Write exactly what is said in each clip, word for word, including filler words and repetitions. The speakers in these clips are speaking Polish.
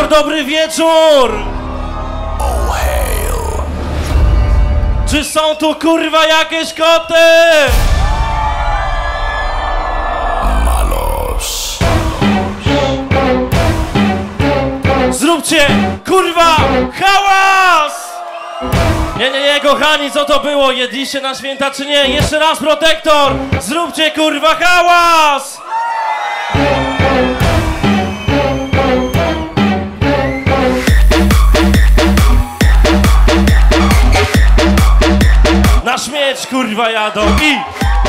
Protektor, dobry wieczór! Oh hail. Czy są tu kurwa jakieś koty? Malos. Zróbcie kurwa hałas! Nie, nie, nie, kochani, co to było? Jedliście na święta czy nie? Jeszcze raz, Protektor! Zróbcie kurwa hałas! Na śmierć kurwa jadą i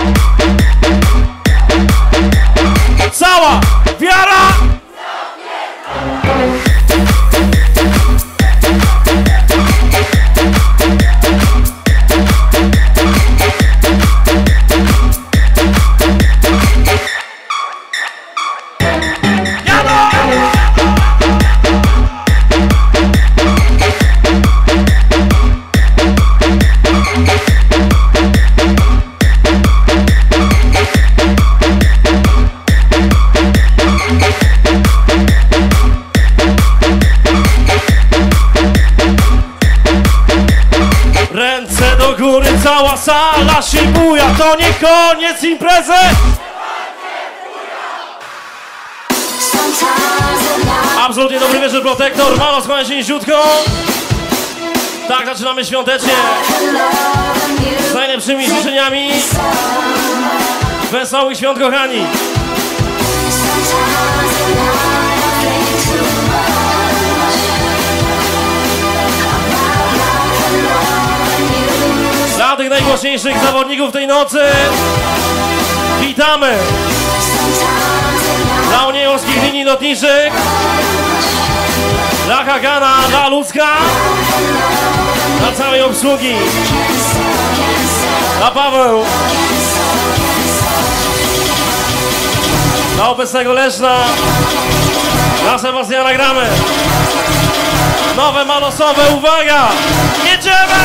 cała wiara! Ręce do góry, cała sala się buja, to nie koniec imprezy! Absolutnie dobry wieczór, Protektor, Malos, kłania się niziutką. Tak, zaczynamy świątecznie z najlepszymi życzeniami. Wesołych świąt, kochani! Dla tych najgłośniejszych zawodników tej nocy witamy! Dla uniejowskich linii lotniczych, dla Hagana, dla Ludzka, dla całej obsługi, dla Paweł, dla obecnego Leszna, dla Sebastiana gramy. Nowe malosowe, uwaga! Jedziemy!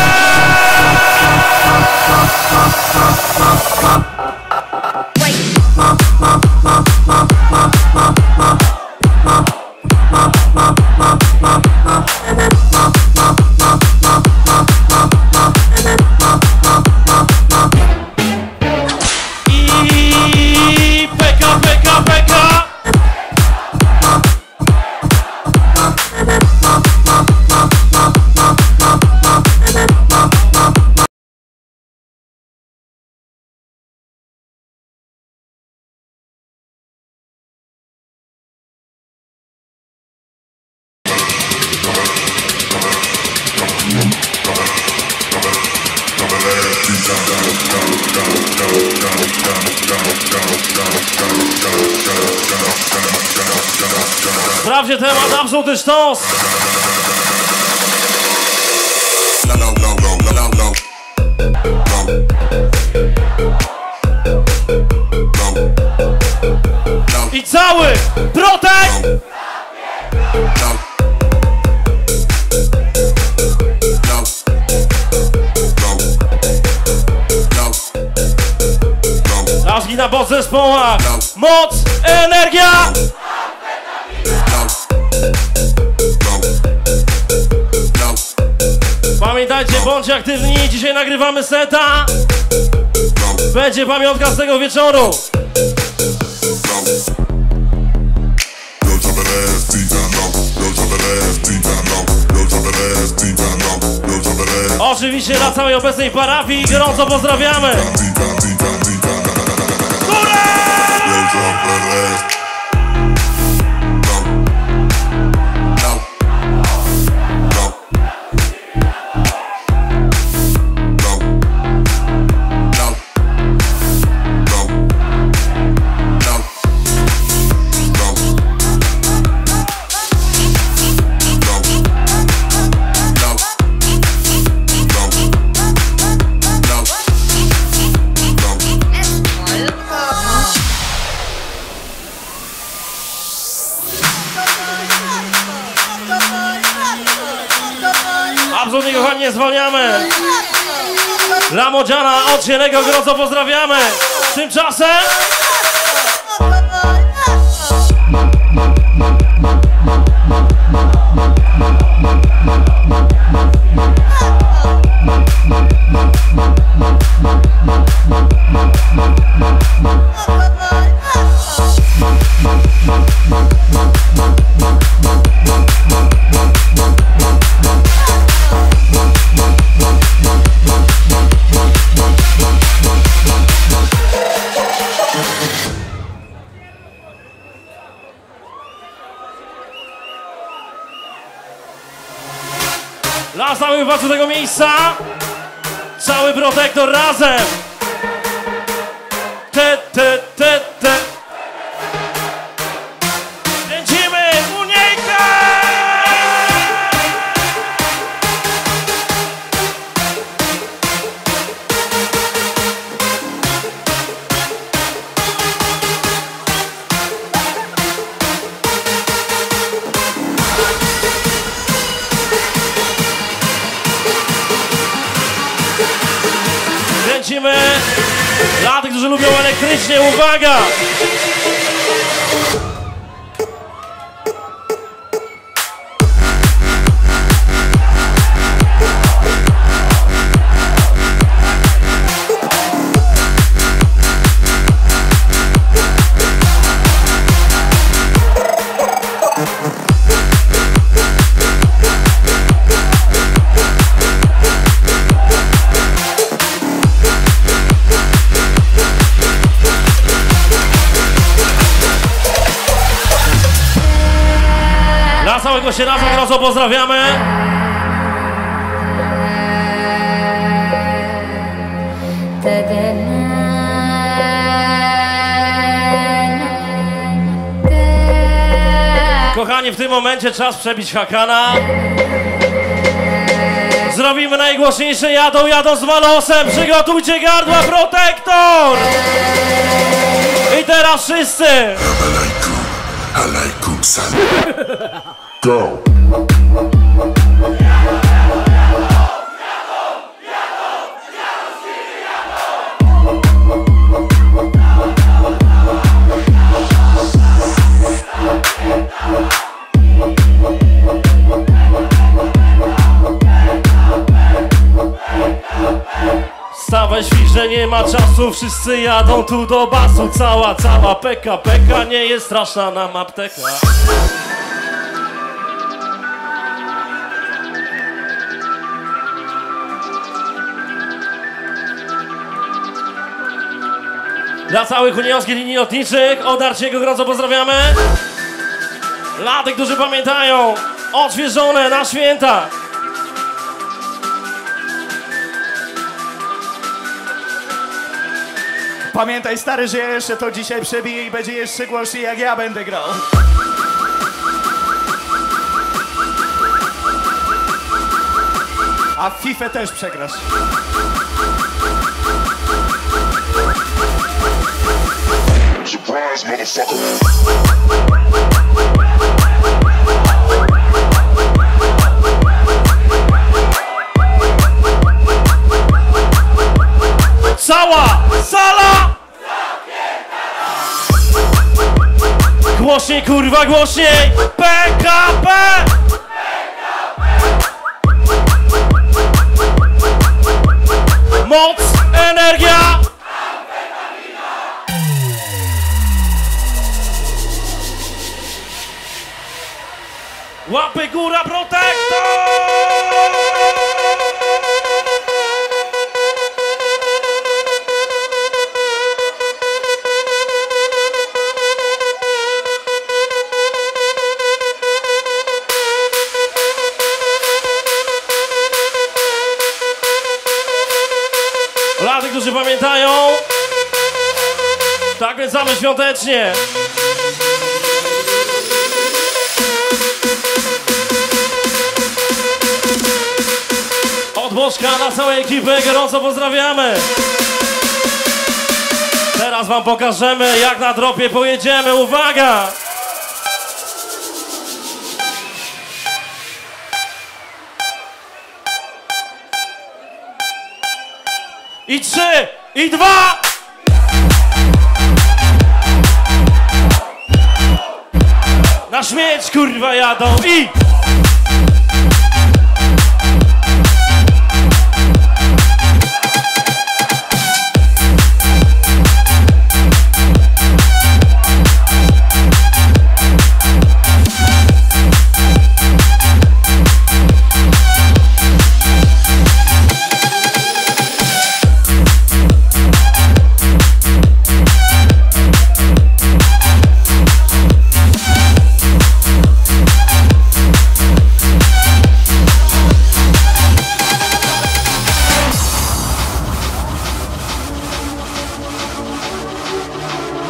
I peka, peka, peka! Sprawdźcie temat, absolutny sztos! I cały Protek! Nazwi na podzespołach! Moc, energia! Pamiętajcie, bądźcie aktywni, dzisiaj nagrywamy seta. Będzie pamiątka z tego wieczoru. Oczywiście dla całej obecnej parafii gorąco pozdrawiamy. Górę! Absolutnie, kochani, nie zwalniamy. Lamodziana od Sienego gorąco pozdrawiamy. Tymczasem... Na samym wypadku tego miejsca cały Protektor razem. Te, te, te, te. Kręcimy uniejkę! Kręcimy dla tych, którzy lubią elektrycznie, uwaga! Całego się razem bardzo pozdrawiamy. Kochani, w tym momencie czas przebić Hakana. Zrobimy najgłośniejsze, jadą, jadą z Malosem. Przygotujcie gardła, Protektor! I teraz wszyscy! Alaikum salam. Go. Stawaj, świże, nie ma czasu, wszyscy jadą tu do basu. Cała, cała peka, peka, nie jest straszna nam apteka. Dla całych unijowskich linii lotniczych od Arciego gorąco pozdrawiamy. Dla tych, którzy pamiętają, odświeżone na święta. Pamiętaj, stary, że ja jeszcze to dzisiaj przebiję i będzie jeszcze głośniej, jak ja będę grał. A w FIFA też przegrasz. Surprise, motherfucker. Cała sala! Głośniej, kurwa, głośniej! P K P! Moc, energia! Łapy góra, Protektor! Dla tych, którzy pamiętają, tak więc same świątecznie. Od Bożka na całą ekipę gorąco pozdrawiamy. Teraz wam pokażemy, jak na dropie pojedziemy. Uwaga! I trzy, i dwa! Na śmierć, kurwa, jadą i...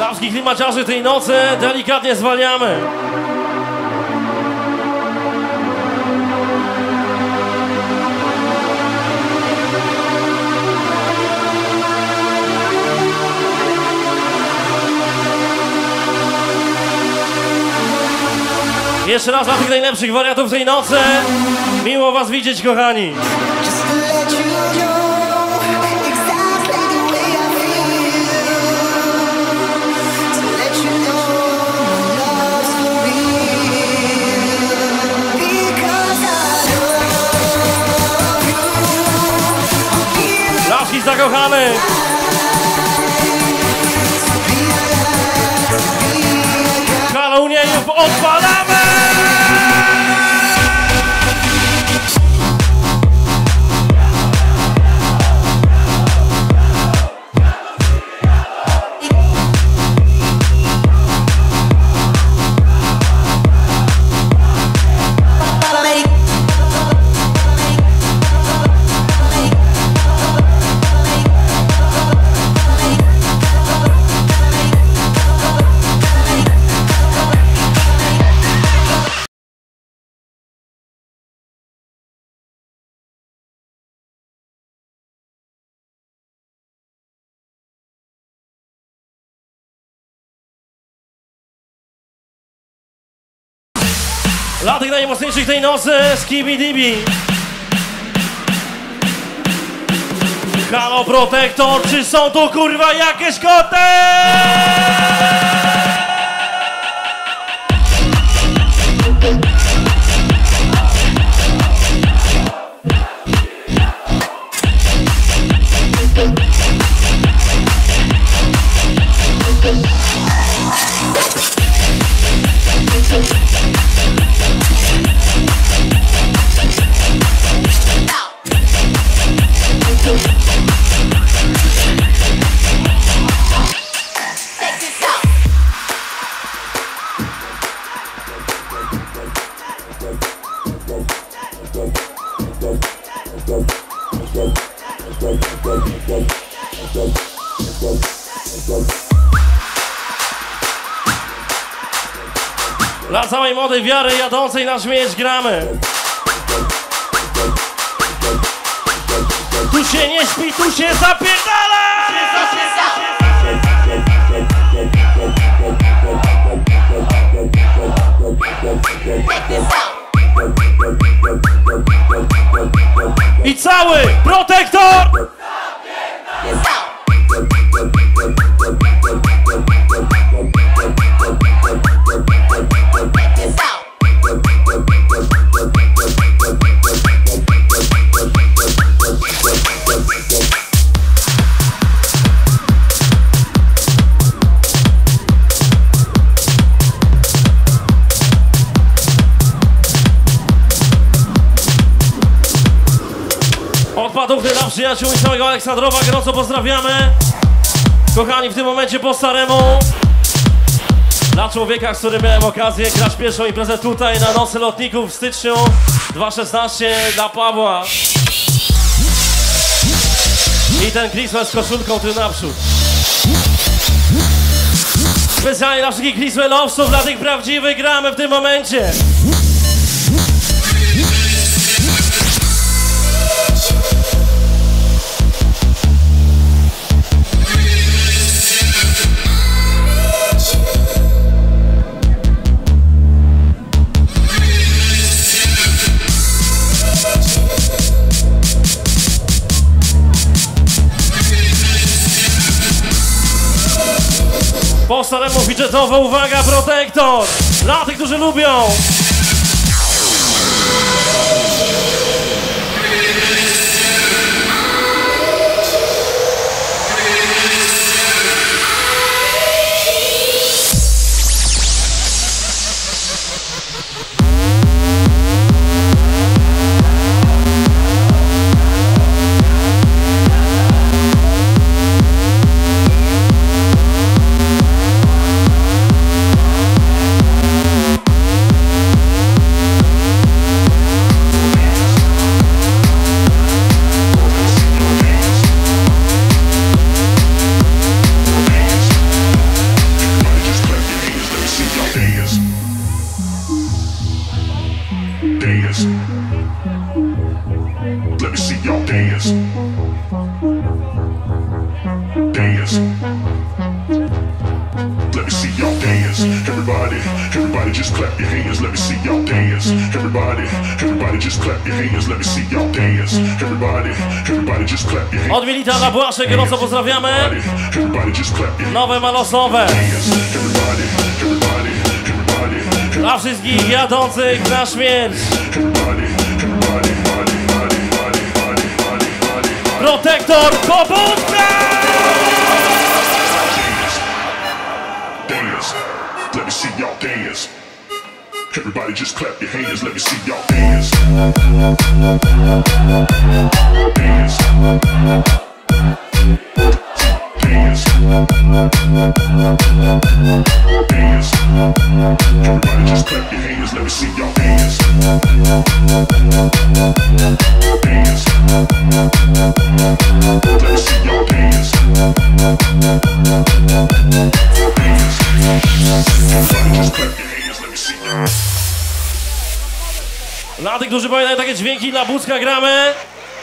Dla wszystkich klimaciarzy tej nocy delikatnie zwalniamy. Jeszcze raz dla tych najlepszych wariatów tej nocy. Miło was widzieć, kochani. Laski zakochany. Kaluniejów odpalamy! Dla tych najmocniejszych tej nocy, Skibidibi. Halo Protektor, czy są tu kurwa jakieś koty? Dla całej młodej wiary jadącej na śmierć gramy. Tu się nie śpi, tu się zapierdala! I cały Protektor! Odpadówny dla przyjaciół i całego Aleksandrowa gorąco pozdrawiamy. Kochani, w tym momencie po staremu. Dla człowieka, z którym miałem okazję grać pierwszą imprezę tutaj na Nocy Lotników w styczniu dwa tysiące szesnastego dla Pawła. I ten Christmas z koszulką tu naprzód. Specjalnie dla wszystkich Christmas Lovesów, dla tych prawdziwych gramy w tym momencie. Po staremu widżetowo, uwaga, Protektor! Dla tych, którzy lubią! dance. Everybody, everybody just clap your hands, let me see y'all dance. Everybody, everybody just clap your hands, let me see y'all dance. Everybody, everybody just clap your hands. Od Milita na Błaszek, gorąco pozdrawiamy. Everybody just clap your Nowe malosowe. hands. Everybody, everybody, everybody. Dla wszystkich jadących na śmierć. Everybody, everybody, body, body, body, body, body, body, body. Protektor, pobudka! Dance, let me see y'all dance. Everybody just clap your hands, let me see y'all dance. Dance. Dance. Dance. Everybody just clap your hands, let me see y'all dance. Dance. Let me see y'all dance. Dance. Everybody just clap your hands, let me see y'all. Dla tych, którzy pamiętają takie dźwięki, dla Bucka gramy.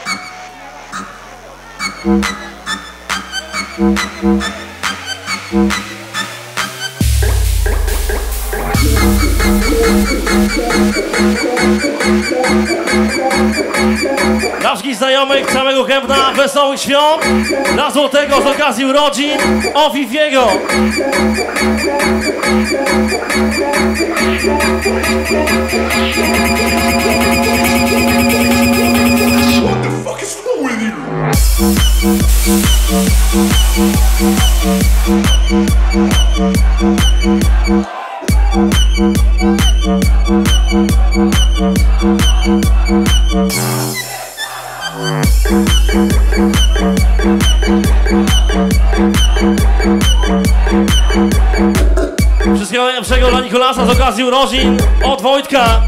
Dla wszystkich znajomych całego Kępna wesołych świąt. Dla Złotego z okazji urodzin Ofifiego. What the fuck is wrong with you? Wszystkiego najlepszego dla Nikolasa z okazji urodzin od Wojtka.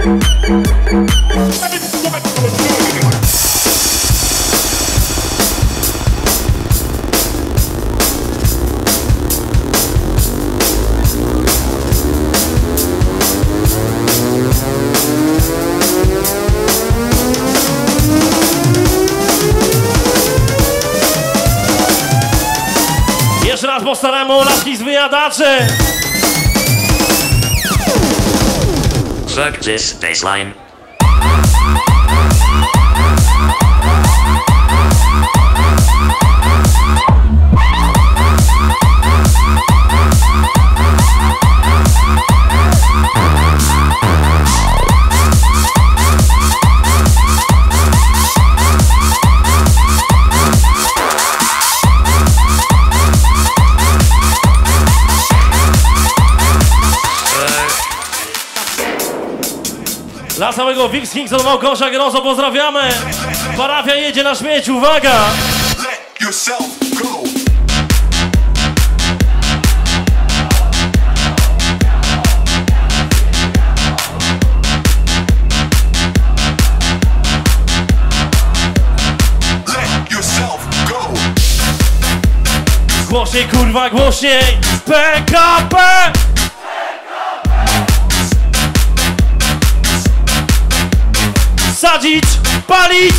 Jeszcze raz po staremu, laski z wyjadaczy. Suck this baseline. Dla całego Wix Kingston Małgosza gorąco pozdrawiamy. Parafia jedzie na śmieć, uwaga! Let yourself go. Let yourself go. Głośniej, kurwa, głośniej! P K P! Sadzić, palić!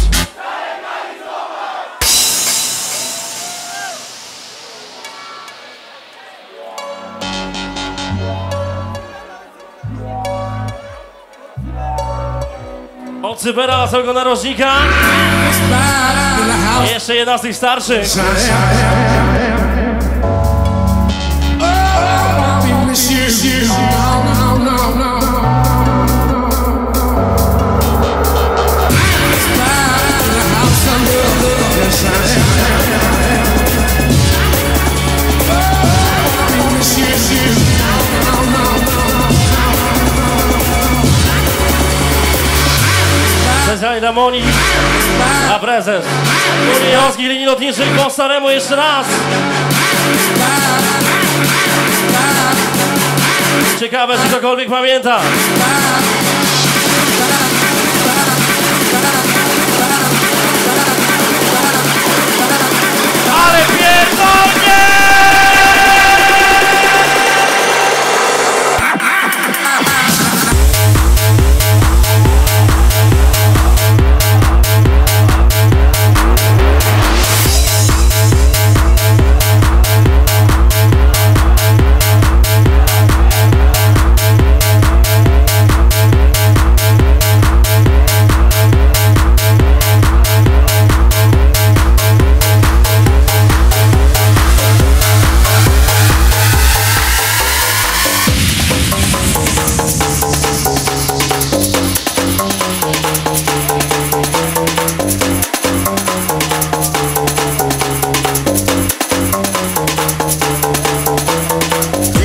Od Cybera dla całego narożnika. Jeszcze jedna z tych starszych. Specjalnie dla Moni, a prezes Unijowskich linii lotniczych po staremu jeszcze raz. Ciekawe, czy ktokolwiek pamięta. Ale pierdolnie!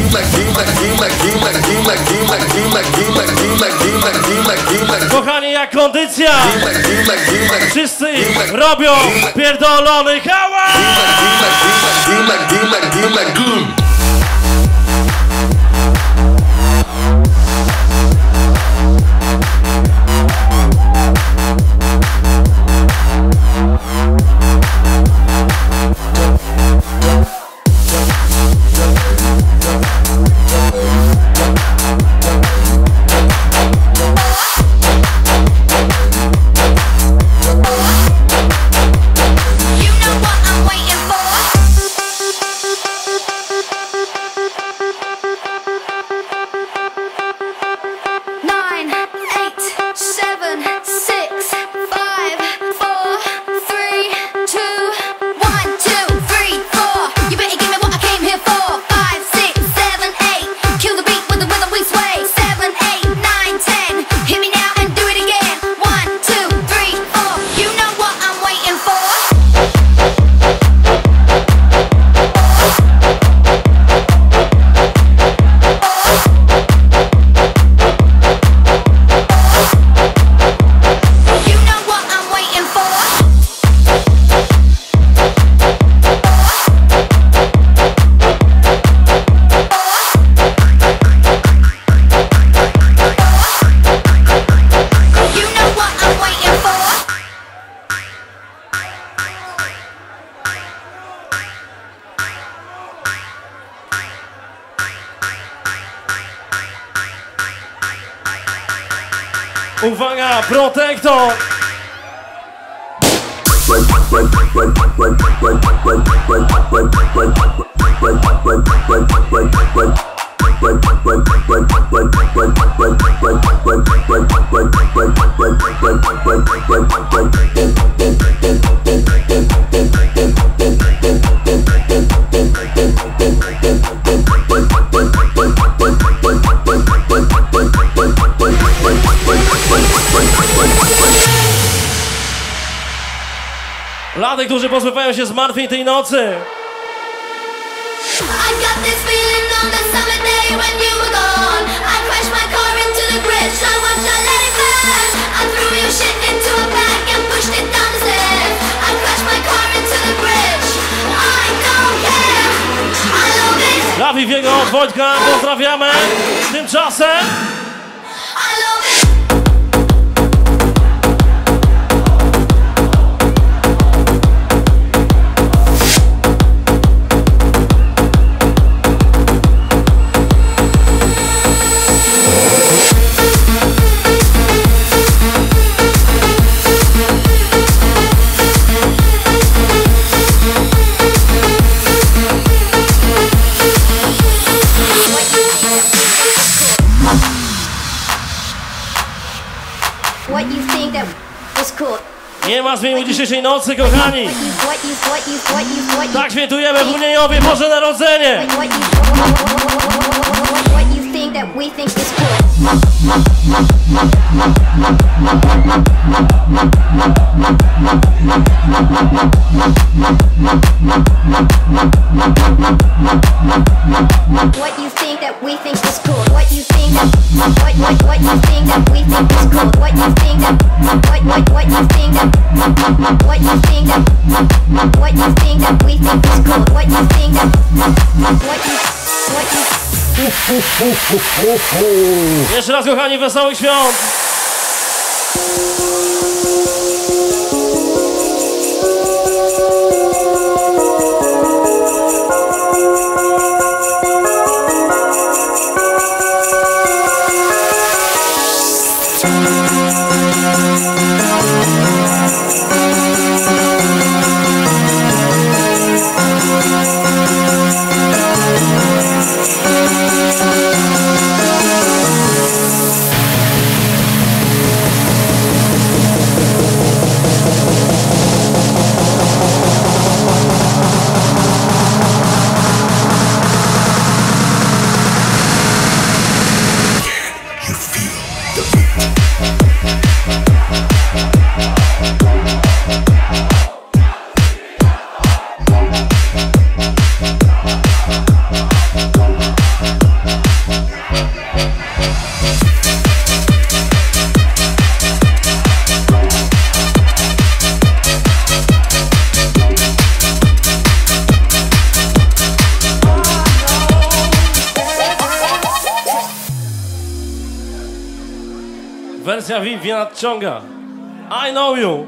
Kochani, jak kondycja! Wszyscy robią pierdolony hałas! Uwaga, Protektor! Dla tych, którzy pozbywają się zmartwień tej nocy. Dla Viviego od Wojtka pozdrawiamy. Tymczasem nie ma zmiłuj dzisiejszej nocy, kochani. Tak świętujemy w Uniejowie Boże Narodzenie. What you think that we think is cool? What you think that what what what you think that we think is cool? What you think that what what what you think that what you think that what you think that we think is cool? What you think that what you what you Jeszcze raz, kochani, wesołych świąt! Wersja V I P nadciąga. I know you.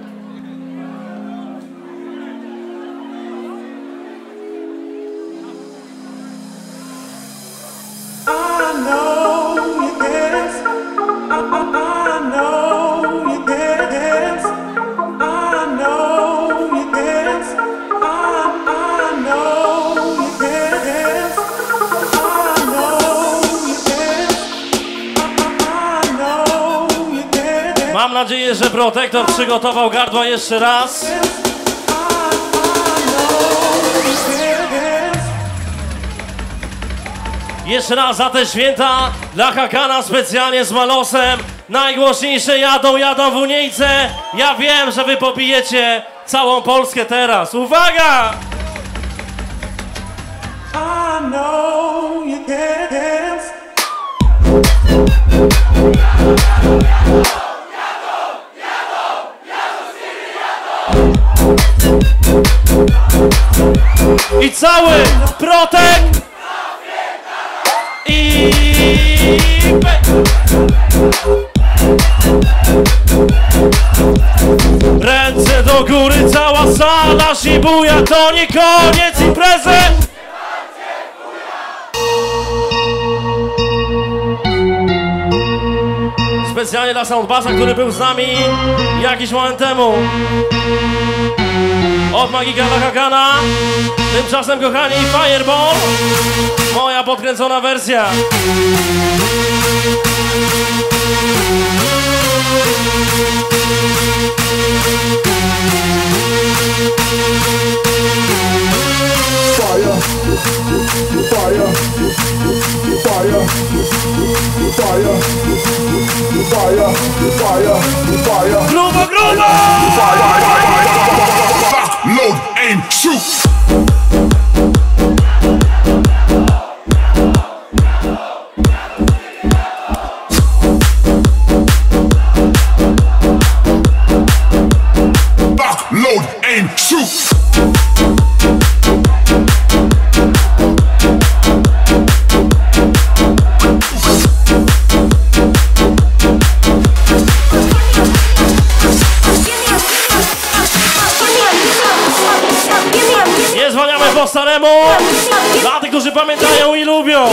I know you dance. I, I, I know you dance. I know you dance. I, I know you dance. I know you dance. I, I know you dance. Mam nadzieję, że Protektor przygotował gardła jeszcze raz. Jeszcze raz za te święta dla Hakana specjalnie z Malosem. Najgłośniejsze jadą, jadą w Uniejce. Ja wiem, że wy pobijecie całą Polskę teraz. Uwaga! I know you dance. I cały Protek i ręce do góry, cała sala shibuya, to nie koniec imprezy. Specjalnie dla Soundbassa, który był z nami jakiś moment temu. Od Magika dla Hakana. Tymczasem, kochani, Fireball. Moja podkręcona wersja. Fire, fire, fire, fire, fire, fire, fire. Grubo, grubo! Load, aim, shoot. Load, aim, shoot. Nie zwalniamy po staremu. Dla tych, którzy pamiętają i lubią.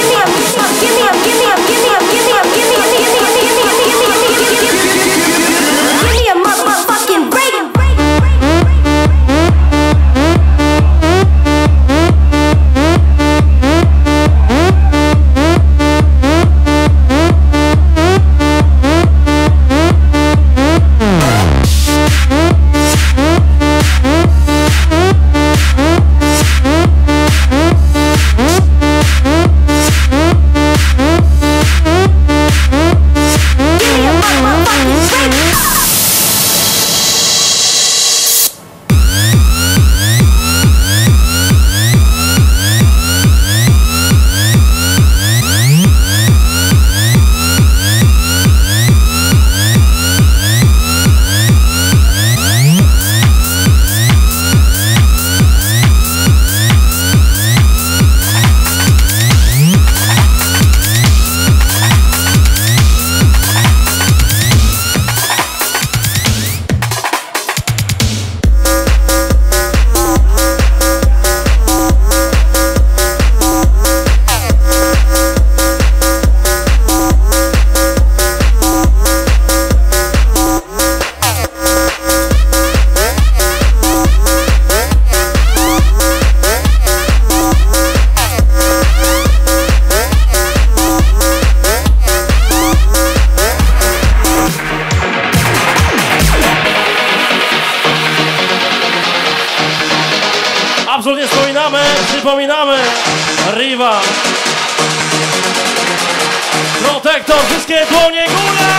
Absolutnie wspominamy, przypominamy Riva. Protektor, wszystkie dłonie górę!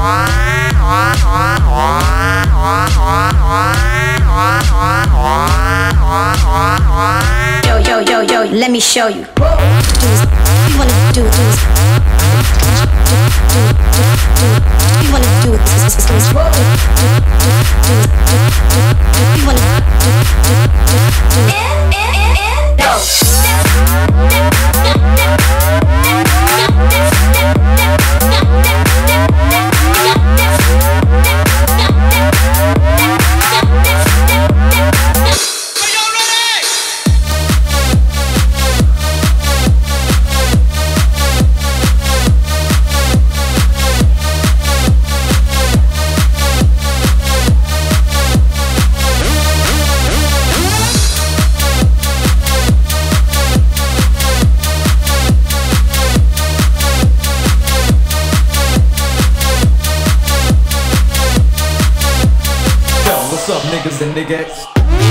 Yo, yo, yo, yo, let me show you. You wanna do this? You wanna do this? You wanna go? What's up, niggas and niggas?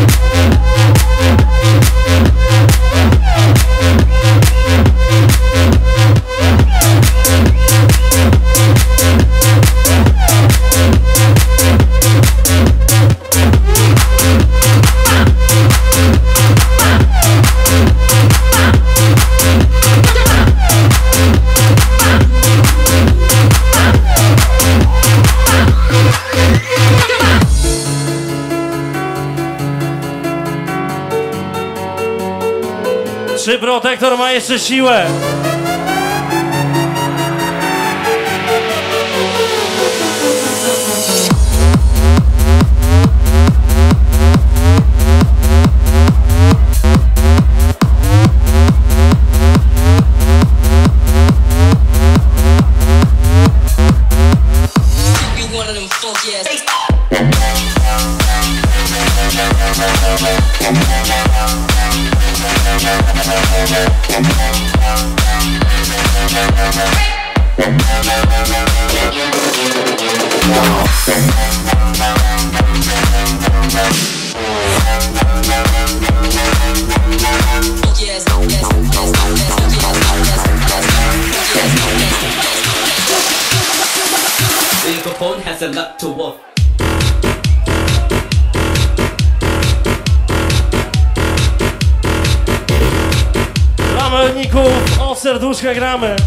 Czy Protektor ma jeszcze siłę? The microphone has a lot to work. Dla melników o serduszka gramy.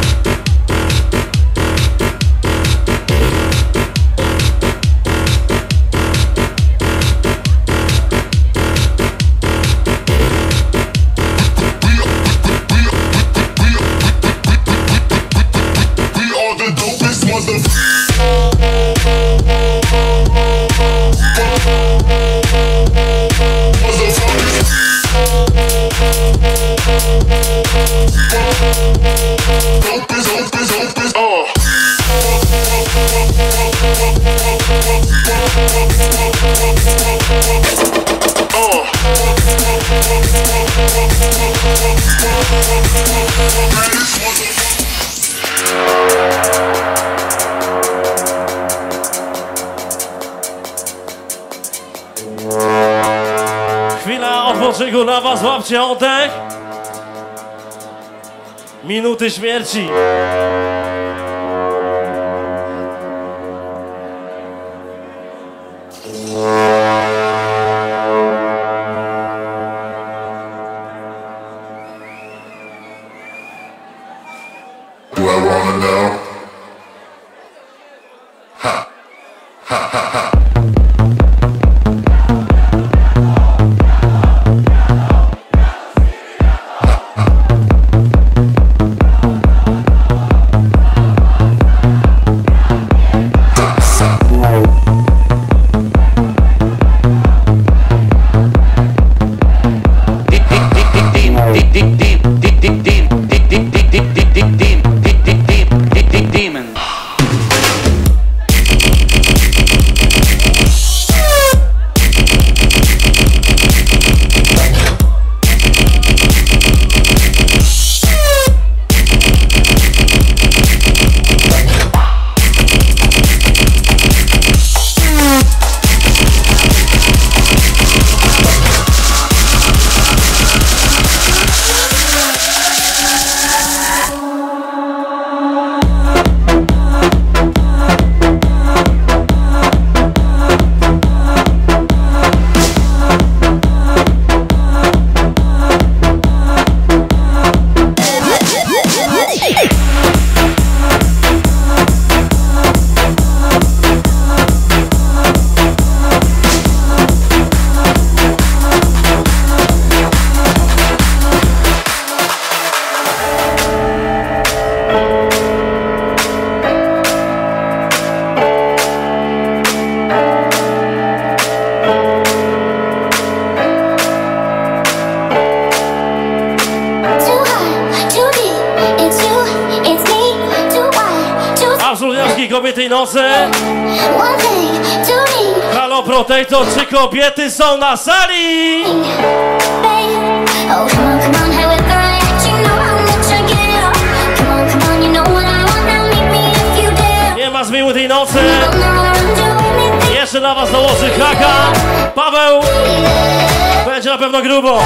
Chwila odpoczynku dla was, łapcie oddech. Minuty śmierci. Do I wanna know? Ha, ha, ha, ha. tej nocy? Halo Protector, czy kobiety są na sali? Nie ma zmiły tej nocy. Jeszcze na was dołoży Haka. Paweł. Będzie na pewno grubo.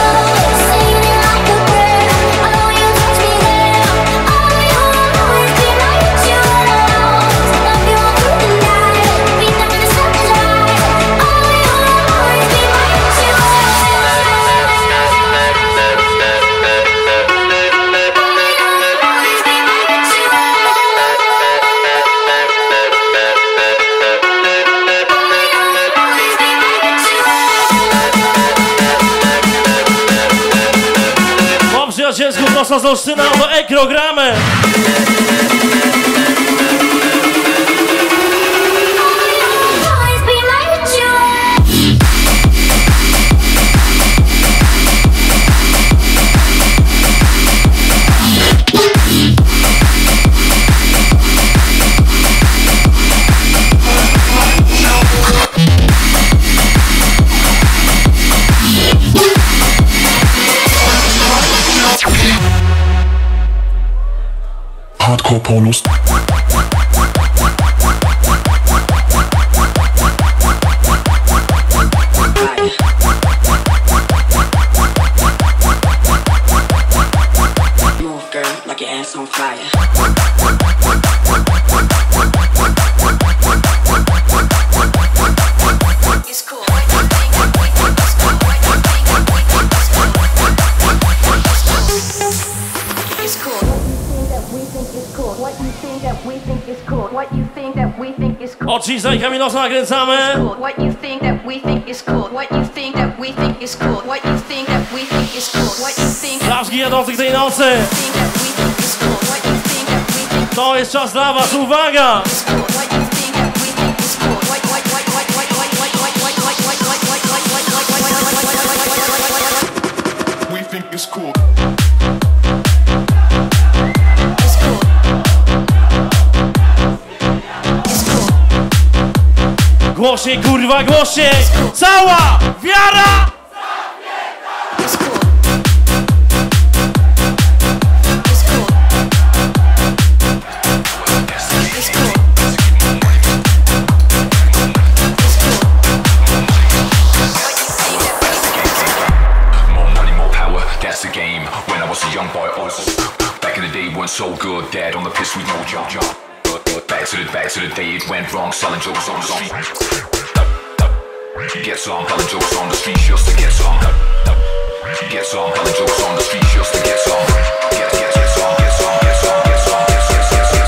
Przyjacielsku, prosto z Olsztyna, do ekrogramy. Hardcore pornos. Move, girl, like your ass on fire. It's cool. It's cool. What you think that we think is cool? What you think that we think is cool? Odcisk i Kamilosa nakręcamy. What you think that we think is cool? What you think that we think is cool? What you think that we think is cool? What you think? Flaszki jadących tej nocy. To jest czas dla was, uwaga! We think it's cool. Głośniej, kurwa, głośniej! Cała wiara! So good, dad on the piss, we know jump jump. Back to the back to the day it went wrong, selling jokes on the street. Get some, telling jokes on the street just to get some. Get some, telling jokes on the street just to get some. Get get get some, get some, get some, get some, get some, get some,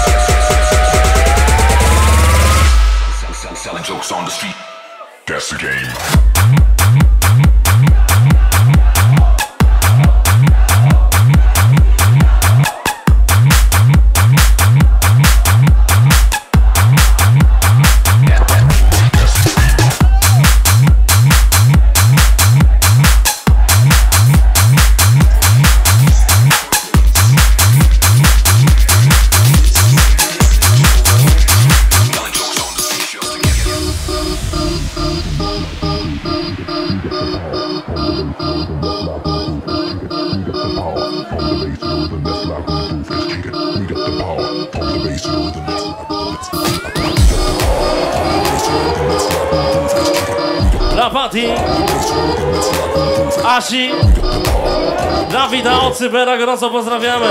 get some, selling jokes on the street. That's the game. Asi, Dawida od Cybera, gorąco pozdrawiamy.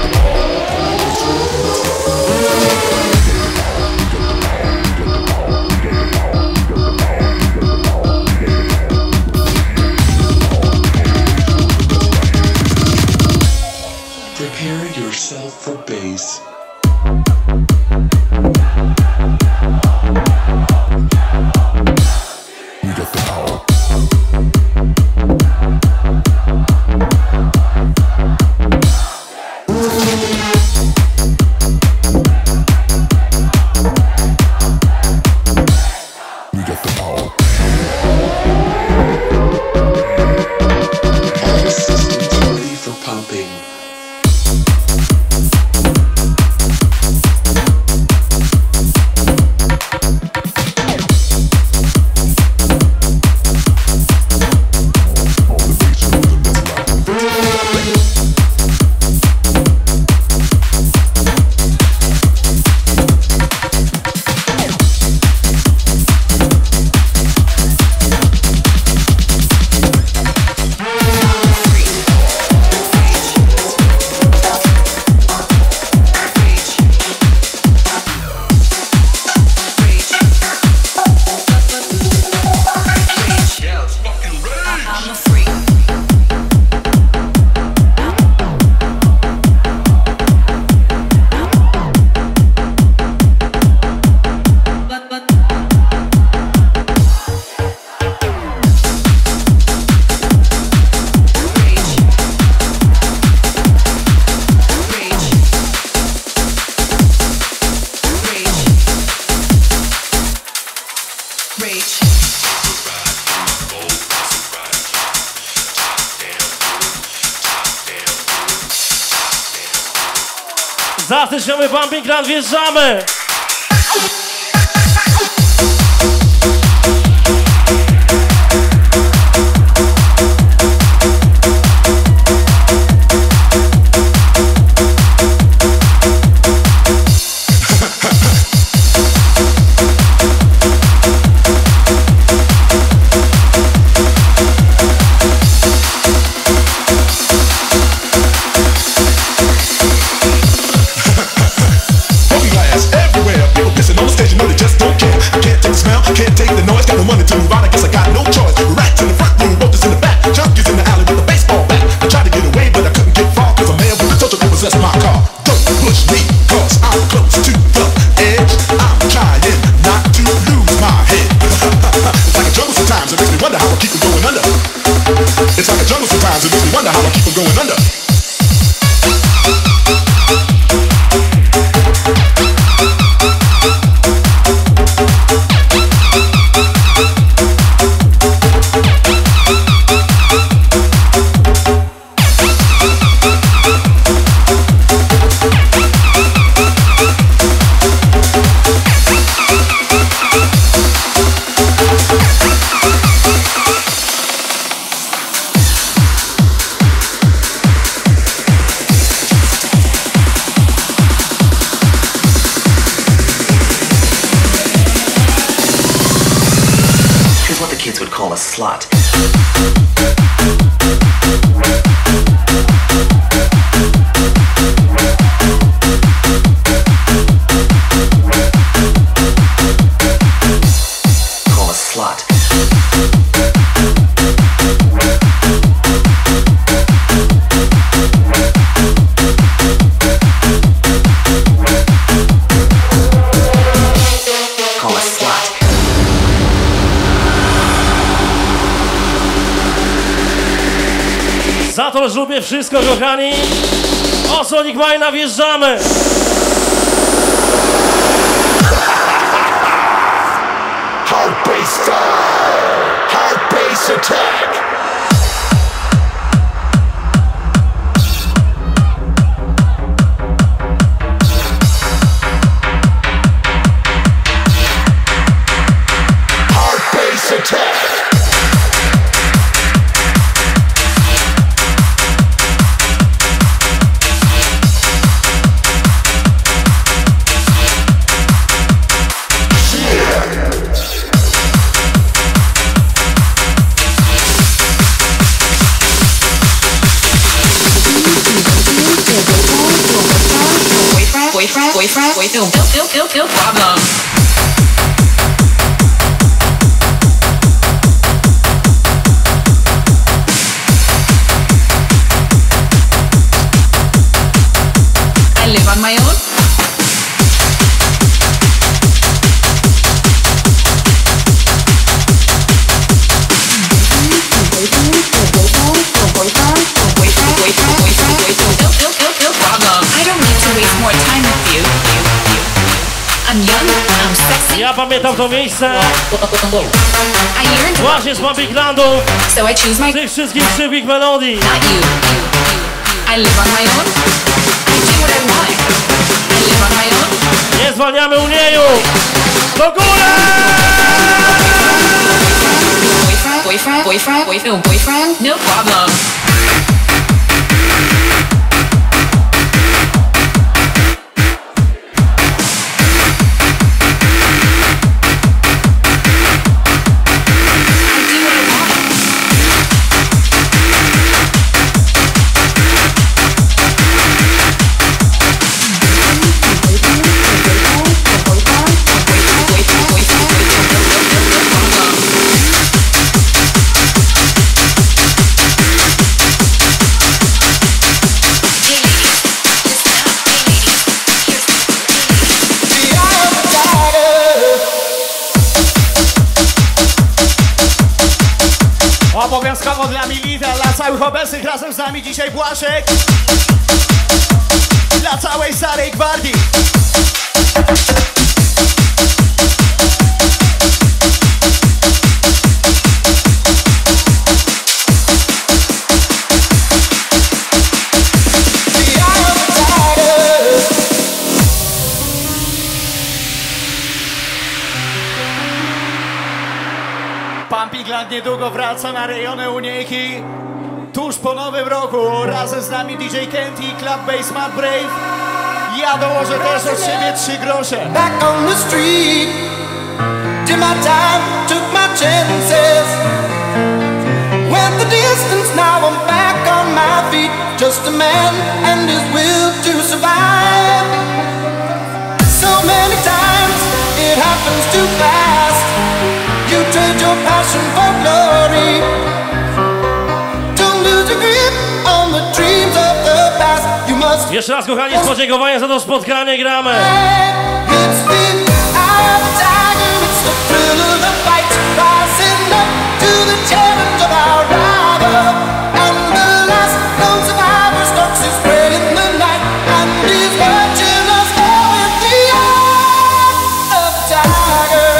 Prepare yourself for bass. We got the power. Zatyczamy Bumping Ground, wjeżdżamy! It's like a jungle sometimes, it makes me wonder how I keep from going under. Slot. Call a slot. Call a slot. Za to lubię wszystko, kochani. O Sonic Mine wjeżdżamy. Hard bass style. Hard bass attack. Hard bass attack. Boyfriend, boyfriend, boyfriend, no, no, no, no problem. I live on my own. Ja pamiętam to miejsce właśnie z Bumping Groundu, z tych wszystkich szybkich melodii. Nie zwalniamy Unieju! Do góry! Boyfriend, boyfriend, boyfriend, boyfriend, no problem. Obowiązkowo dla Milita, dla całych obecnych razem z nami dzisiaj Błaszek. Dla całej starej gwardii. Pumpingland niedługo wraca na rejony Uniejki. Tuż po nowym roku razem z nami D J Kent i Club Bass Mad Brave. Ja dołożę też od siebie trzy grosze. Back on the street, did my time, took my chances. Went the distance, now I'm back on my feet. Just a man and his will to survive. So many times it happens too fast. You trade your passion for glory. Don't lose your grip on the dreams of the past. You must. Jeszcze raz, kochani, z podziękowaniem za to spotkanie gramy. It's the eye of the tiger, it's the thrill of the fight. Rising up to the challenge of our rival. And the last known survivor stalks his prey in the night. And he's watching us all with the eye of the tiger.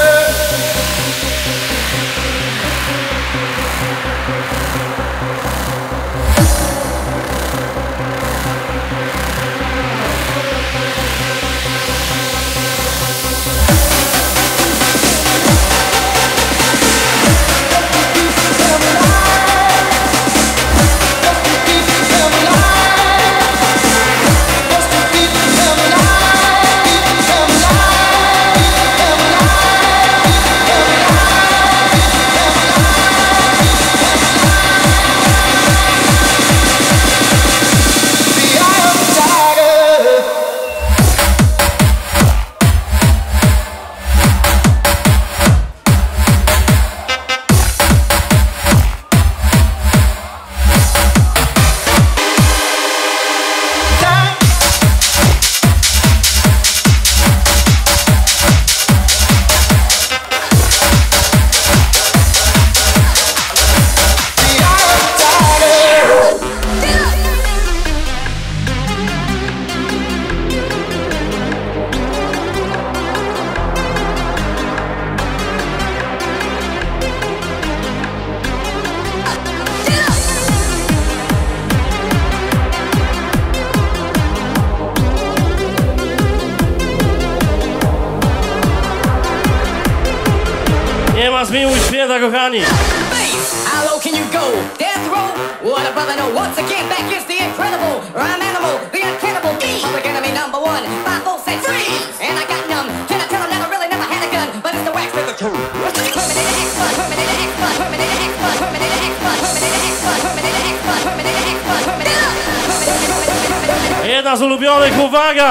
Nie ma zmiłuj święta, kochani. How low can you go? Death row? What a brother, no. Once again, back is the incredible rhyme animal, the uncannibal me. Public enemy number one. Five volts said freeze, and I got numb. Can I tell him never really never had a gun, but it's the wax with the two. Terminator X-Bun, Terminator X-Bun, Terminator X-Bun, Terminator X-Bun, Terminator X-Bun, Terminator X-Bun, Terminator X-Bun, Terminator. Jedna z ulubionych, uwaga!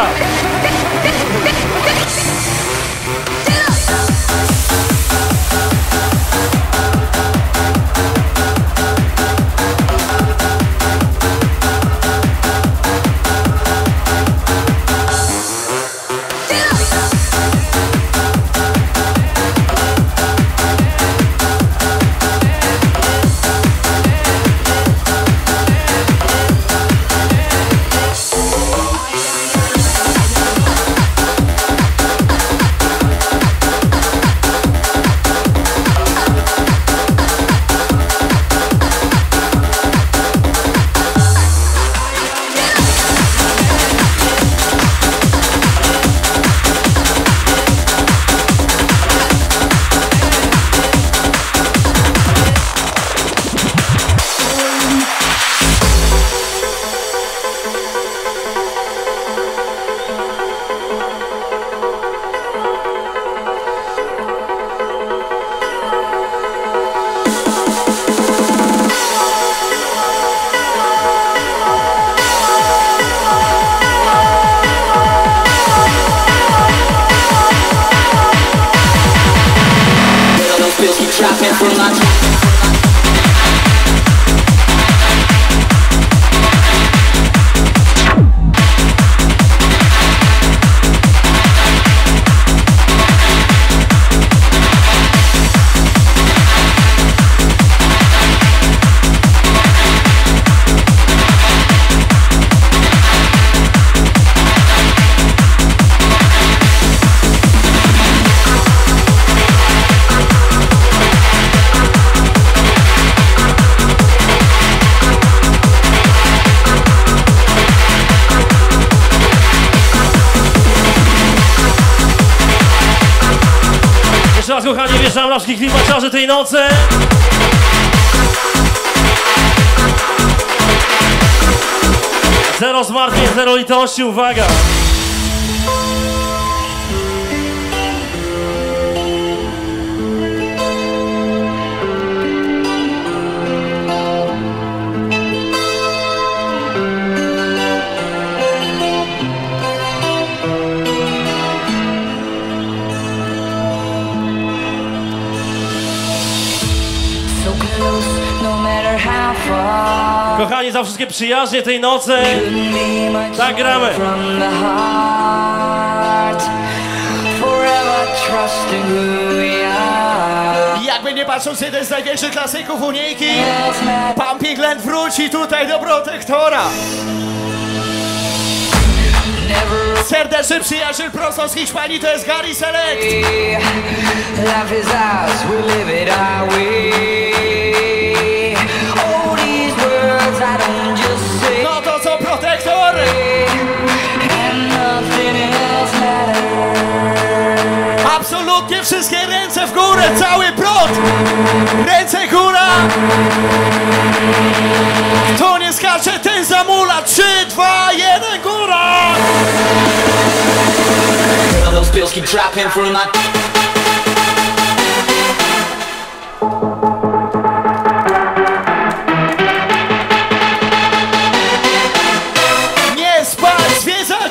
Nie wjeżdżam na wszystkich klimaciarzy tej nocy. Zero zmartwień, zero litości, uwaga! Kochani, za wszystkie przyjaźnie tej nocy. Tak gramy. Jakby nie patrząc, jeden z największych klasyków Unijki, Pumping Land wróci tutaj do Protektora. Serdeczny przyjaciel prosto z Hiszpanii to jest Gary Select. Life is ours, we live it our way. All these words I don't just say. No to co, Protektor? And nothing else matters. Absolutnie wszystkie ręce w górę, cały prąd! Ręce góra! Kto nie skacze, ten zamula! Trzy, dwa, jeden, góra! Those bills keep dropping through my. Nie spać, zwiedzać!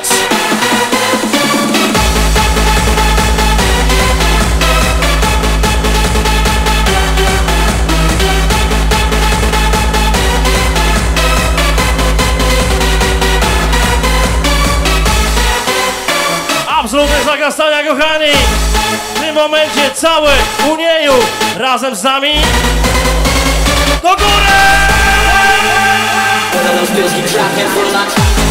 Absolutne zagasania, kochani! W tym momencie cały Unieju razem z nami do góry! Those bills keep dropping through my.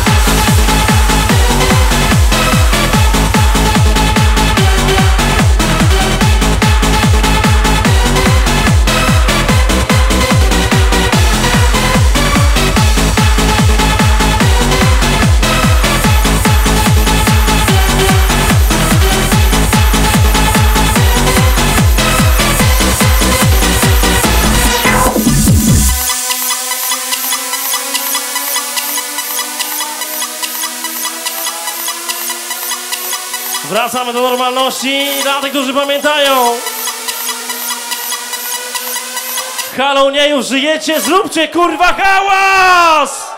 Wracamy do normalności dla tych, którzy pamiętają. Halo, nie już żyjecie, zróbcie kurwa hałas!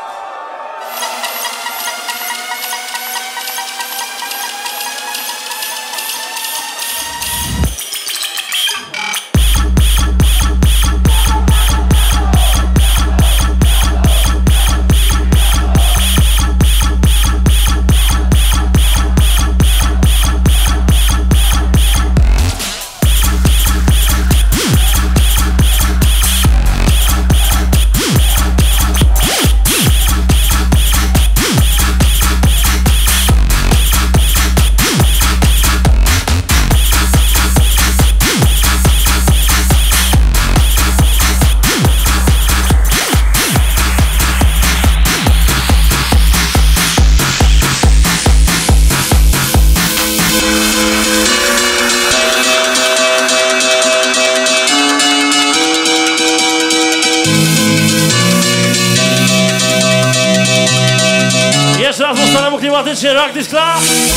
Jeszcze raz ustalemu klimatycznie Rock This Club.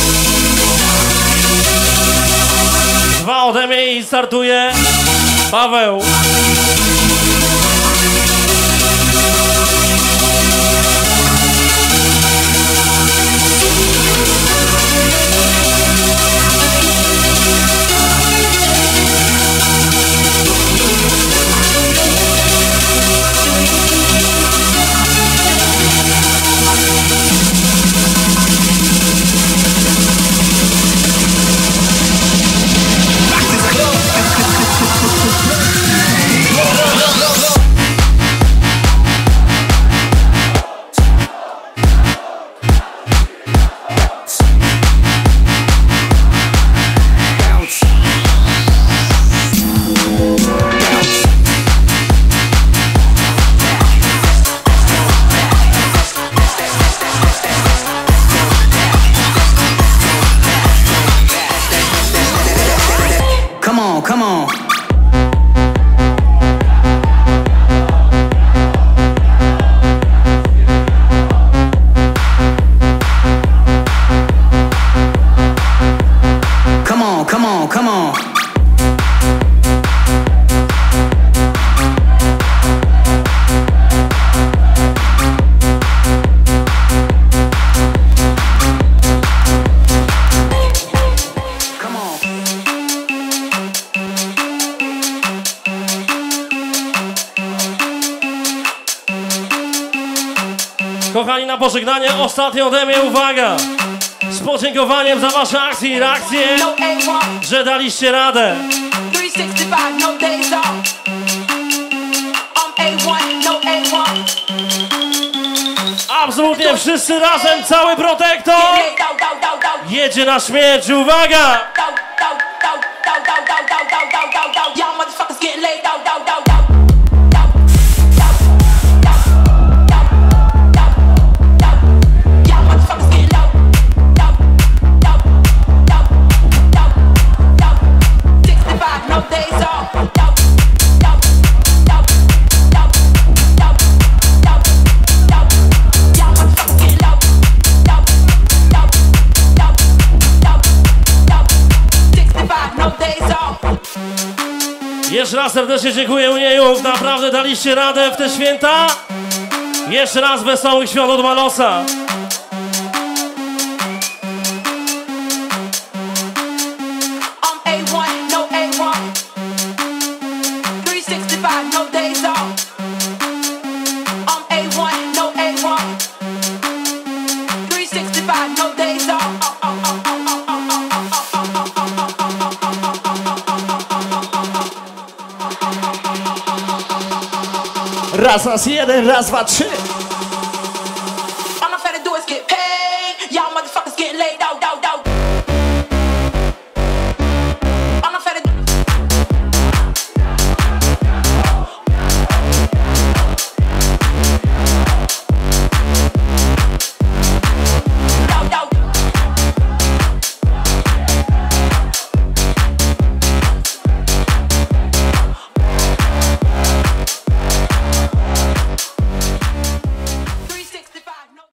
Dwa ode mnie i startuje Paweł. Kochani, na pożegnanie ostatnie ode mnie uwaga. Z podziękowaniem za wasze akcje i reakcje, że daliście radę. Absolutnie wszyscy razem, cały Protektor jedzie na śmierć, uwaga! Jeszcze raz serdecznie dziękuję Uniejów, naprawdę daliście radę w te święta. Jeszcze raz wesołych świąt od Malosa. Raz, raz, jeden, raz, dwa, trzy.